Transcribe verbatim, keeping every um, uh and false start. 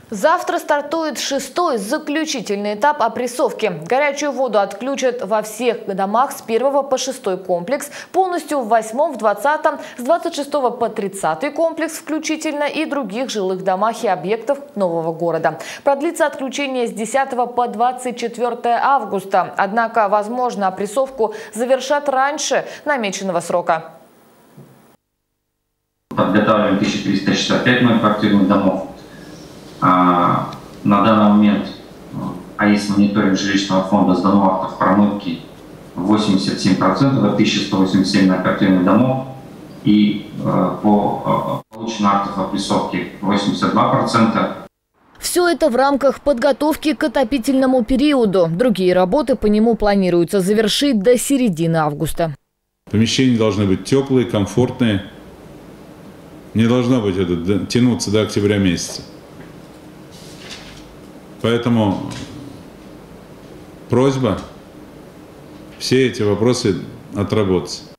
Завтра стартует шестой, заключительный этап опрессовки. Горячую воду отключат во всех домах с первого по шестой комплекс, полностью в восьмом, в двадцатом, с двадцать шестого по тридцатый комплекс включительно и других жилых домах и объектов нового города. Продлится отключение с десятого по двадцать четвёртое августа. Однако, возможно, опрессовку завершат раньше намеченного срока. Подготавливаем тысячу триста шестьдесят пять многоквартирных домов. А, на данный момент АИС мониторинг жилищного фонда сдано актов промывки восемьдесят семь процентов, это тысяча сто восемьдесят семь многоквартирных домов. И а, по а, полученным актов опрессовки восемьдесят два процента. Все это в рамках подготовки к отопительному периоду. Другие работы по нему планируется завершить до середины августа. Помещения должны быть теплые, комфортные. Не должно быть это тянуться до октября месяца. Поэтому просьба все эти вопросы отработать.